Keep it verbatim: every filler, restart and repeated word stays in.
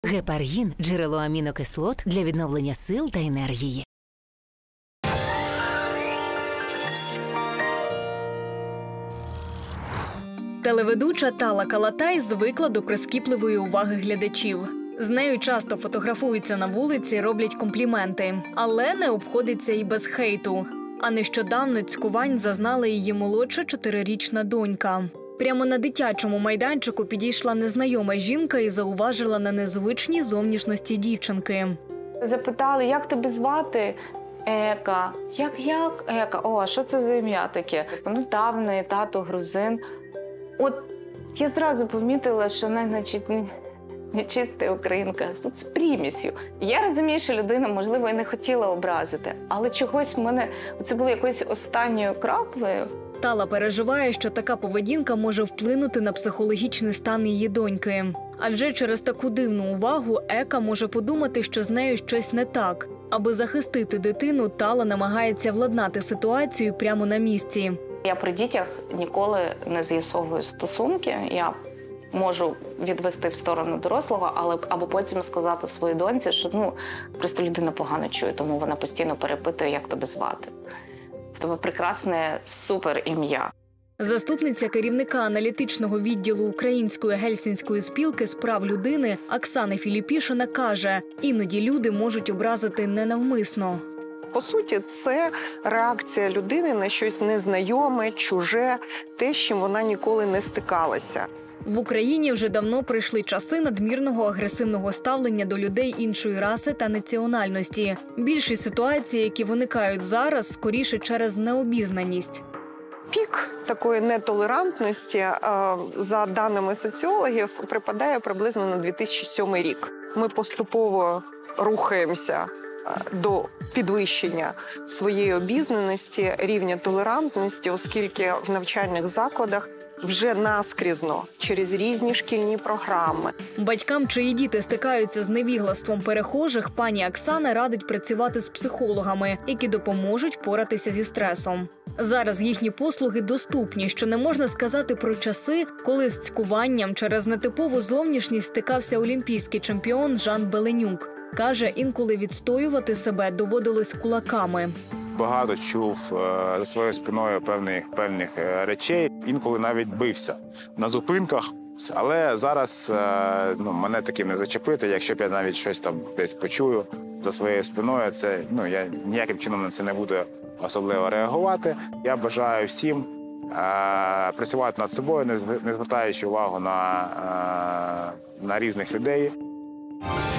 Гепаргін – джерело амінокислот для відновлення сил та енергії. Телеведуча Тала Калатай звикла до прискіпливої уваги глядачів. З нею часто фотографуються на вулиці, роблять компліменти. Але не обходиться і без хейту. А нещодавно цькувань зазнала її молодша чотирирічна донька. Прямо на дитячому майданчику підійшла незнайома жінка і зауважила на незвичній зовнішності дівчинки. Запитали, як тебе звати? Ека. Як-як? Ека. О, а що це за ім'я таке? Ну, та, в неї тато грузин. От я зразу помітила, що вона, значить, не чиста українка, з примісю. Я розумію, що людина, можливо, і не хотіла образити, але чогось в мене, це було якоюсь останньою краплею. Тала переживає, що така поведінка може вплинути на психологічний стан її доньки. Адже через таку дивну увагу Ека може подумати, що з нею щось не так. Аби захистити дитину, Тала намагається владнати ситуацію прямо на місці. Я при дітях ніколи не з'ясовую стосунки. Я можу відвести в сторону дорослого, але або потім сказати своїй доньці, що ну, просто людина погано чує, тому вона постійно перепитує, як тебе звати. В тебе прекрасне супер ім'я. Заступниця керівника аналітичного відділу Української гельсінської спілки з прав людини Оксана Філіпішина каже, іноді люди можуть образити ненавмисно. По суті, це реакція людини на щось незнайоме, чуже, те, з чим вона ніколи не стикалася. В Україні вже давно прийшли часи надмірного агресивного ставлення до людей іншої раси та національності. Більшість ситуацій, які виникають зараз, скоріше через необізнаність. Пік такої нетолерантності, за даними соціологів, припадає приблизно на дві тисячі сьомий рік. Ми поступово рухаємося до підвищення своєї обізнаності, рівня толерантності, оскільки в навчальних закладах вже наскрізно, через різні шкільні програми. Батькам, чиї діти стикаються з невіглаством перехожих, пані Оксана радить працювати з психологами, які допоможуть впоратися зі стресом. Зараз їхні послуги доступні, що не можна сказати про часи, коли з цькуванням через нетипову зовнішність стикався олімпійський чемпіон Жан Беленюк. Каже, інколи відстоювати себе доводилось кулаками. Багато чув за своєю спиною певних, певних речей, інколи навіть бився на зупинках. Але зараз ну, мене таким не зачепити, якщо б я навіть щось там десь почую за своєю спиною, це, ну, я ніяким чином на це не буду особливо реагувати. Я бажаю всім е, працювати над собою, не звертаючи увагу на, е, на різних людей.